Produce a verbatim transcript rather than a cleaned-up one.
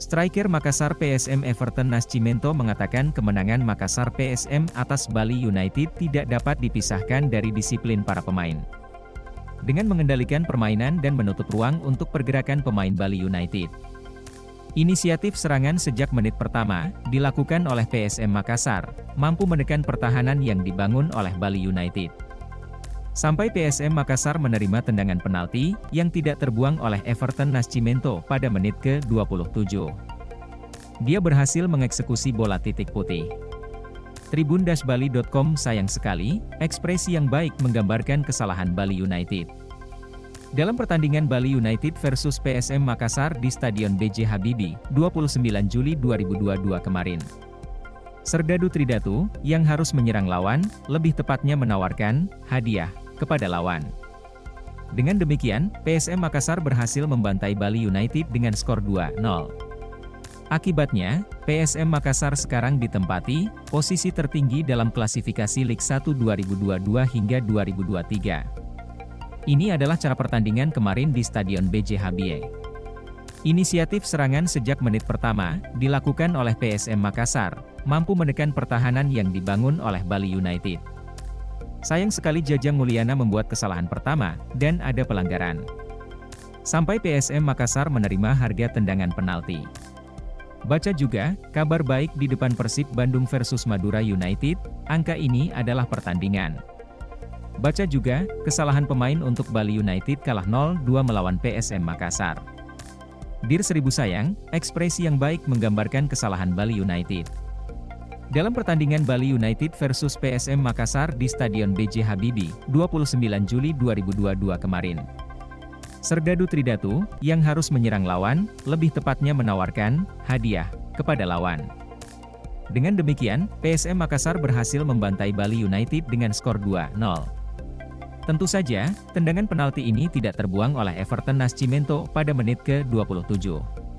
Striker Makassar P S M Everton Nascimento mengatakan kemenangan Makassar P S M atas Bali United tidak dapat dipisahkan dari disiplin para pemain. Dengan mengendalikan permainan dan menutup ruang untuk pergerakan pemain Bali United. Inisiatif serangan sejak menit pertama, dilakukan oleh P S M Makassar, mampu menekan pertahanan yang dibangun oleh Bali United. Sampai P S M Makassar menerima tendangan penalti, yang tidak terbuang oleh Everton Nascimento pada menit ke dua puluh tujuh. Dia berhasil mengeksekusi bola titik putih. Tribun Bali titik com sayang sekali, ekspresi yang baik menggambarkan kesalahan Bali United. Dalam pertandingan Bali United versus P S M Makassar di Stadion B J Habibie, dua puluh sembilan Juli dua ribu dua puluh dua kemarin. Serdadu Tridatu, yang harus menyerang lawan, lebih tepatnya menawarkan hadiah kepada lawan. Dengan demikian, P S M Makassar berhasil membantai Bali United dengan skor dua nol. Akibatnya, P S M Makassar sekarang ditempati posisi tertinggi dalam klasifikasi Liga satu dua ribu dua puluh dua hingga dua ribu dua puluh tiga. Ini adalah cara pertandingan kemarin di Stadion B J Habibie. Inisiatif serangan sejak menit pertama, dilakukan oleh P S M Makassar, mampu menekan pertahanan yang dibangun oleh Bali United. Sayang sekali Jajang Mulyana membuat kesalahan pertama, dan ada pelanggaran. Sampai P S M Makassar menerima harga tendangan penalti. Baca juga, kabar baik di depan Persib Bandung versus Madura United, angka ini adalah pertandingan. Baca juga, kesalahan pemain untuk Bali United kalah nol dua melawan P S M Makassar. Dir seribu sayang, ekspresi yang baik menggambarkan kesalahan Bali United. Dalam pertandingan Bali United versus P S M Makassar di Stadion B J Habibie, dua puluh sembilan Juli dua ribu dua puluh dua kemarin. Serdadu Tridatu, yang harus menyerang lawan, lebih tepatnya menawarkan hadiah kepada lawan. Dengan demikian, P S M Makassar berhasil membantai Bali United dengan skor dua nol. Tentu saja, tendangan penalti ini tidak terbuang oleh Everton Nascimento pada menit ke dua puluh tujuh.